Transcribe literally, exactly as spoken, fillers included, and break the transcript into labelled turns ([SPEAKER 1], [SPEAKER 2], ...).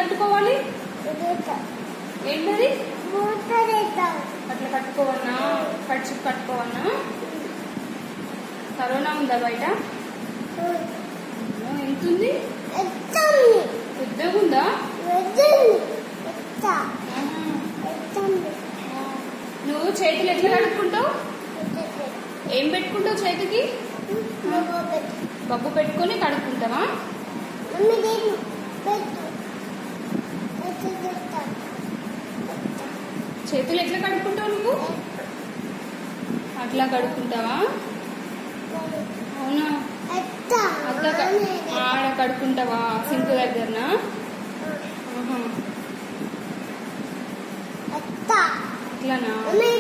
[SPEAKER 1] కట్టుకోవాలి? ఏంటది? అట్లా కట్టుకోవన్నా? కట్చి కట్టుకోవన్నా? కరోనా ఉందా బయట? ఎంతుంది? పెద్దగా ఉందా? నువ్వు చేతులు ఎట్లా కడుక్కుంటావు? ఏం పెట్టుకుంటావు చేతికి? బబ్బు పెట్టుకొని కడుక్కుంటావా? చేతులు ఎట్లా కడుక్కుంటావు నువ్వు? అట్లా కడుక్కుంటావా? అవునా? అట్లా ఆడ కడుక్కుంటావా సింక్ దగ్గరనా? అట్లానా?